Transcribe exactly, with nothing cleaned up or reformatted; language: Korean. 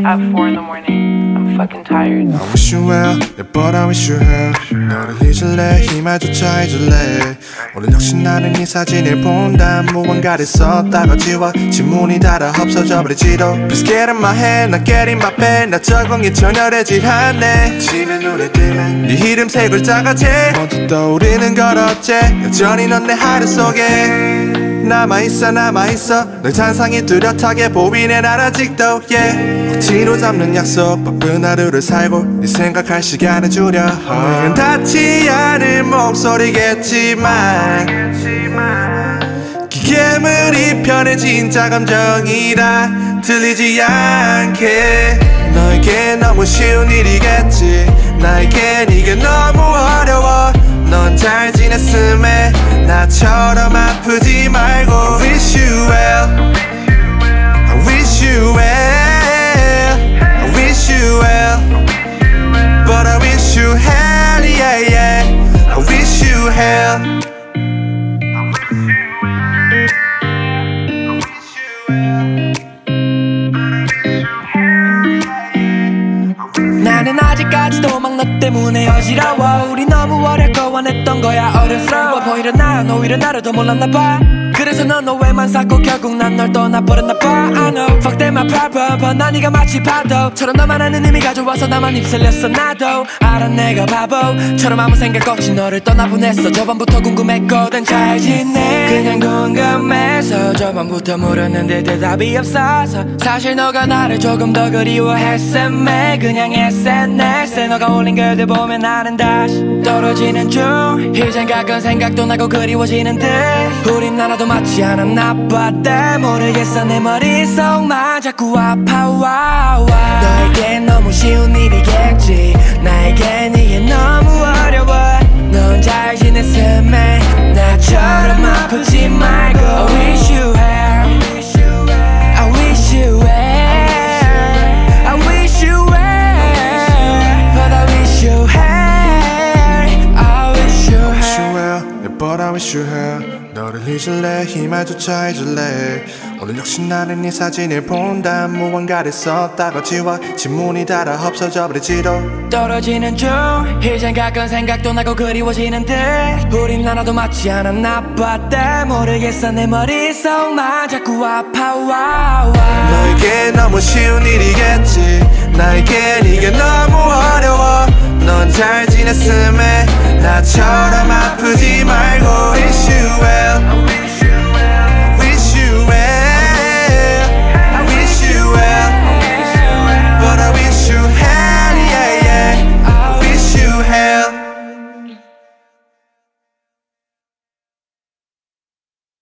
at four in the morning. I'm fucking tired. I wish you well, but I wish you well. 너를 잊을래, 희망조차 잊을래. 오늘 역시 나는 이 사진을 본다. 무언가를 썼다가 지워 지문이 닳아 없어져 버리지도. Please get in my hand, not get in my bed. 나 적응이 전열해질 않네. 지면 눈에 뜨면 네 이름 세 글자가 제일 먼저 떠오르는 걸 어째. 여전히 넌 내 하루 속에 남아있어 남아있어. 널 잔상이 뚜렷하게 보이네 난 아직도 yeah. 억지로 잡는 약속 바쁜 하루를 살고 네 생각할 시간을 주려. 오늘은 닿지 않을 목소리겠지만 기괴물이 편해진 자 감정이라 들리지 않게. 너에게 너무 쉬운 일이겠지. 나에겐 이게 너무 어려워. 넌 잘 지냈음에 나처럼 아프지 말고. I wish you well, I wish you well, I wish you well, but I wish you hell, yeah, yeah. I wish you hell. 나는 아직까지도 막 너 때문에 어지러워. 우리 너무 어렵고 원했던 거야. 어른스러워 보이려 난 오히려 나를 더 몰랐나 봐. 그래서 넌 오해만 쌓고 결국 난 널 떠나버렸나 봐. I know fuck that my problem, but 난 네가 마치 파도처럼 너만 아는 의미가 좋아서 나만 휩쓸렸어. 나도 알아 내가 바보처럼 아무 생각 없이 너를 떠나보냈어. 저번부터 궁금했거든 잘 지내. 그냥 궁금해서 저번부터 물었는데 대답이 없어서. 사실 너가 나를 조금 더 그리워했음에 그냥 에스엔에스에 너가 올린 글들 보면 나는 다시 떨어지는 중. 이젠 가끔 생각도 나고 그리워지는 듯. 우린 하나도 맞지 않았나 봐. 모르겠어 내 머릿속만 자꾸 아파와. 너에겐 너무 쉬운 일이겠지. 나에겐 이게 너무 어려워. 넌 잘 지냈음에 나처럼 아프지 말고. I wish you well, I wish you well, I wish you well, but I wish you well, I wish you well, but I wish you well. 너를 잊을래, 희망조차 잊을래. 오늘 역시 나는 이 사진을 본다. 무언가를 썼다가 지워 지문이 닳아 없어져 버리지도. 떨어지는 중. 이젠 가끔 생각도 나고 그리워지는 듯. 우린 하나도 맞지 않았나 봐. 모르겠어 내 머릿속만 자꾸 아파와. 너에게 너무 쉬운 일이겠지. 나에겐 이게 너무 어려워. 넌 잘 지냈음에 나처럼 아프지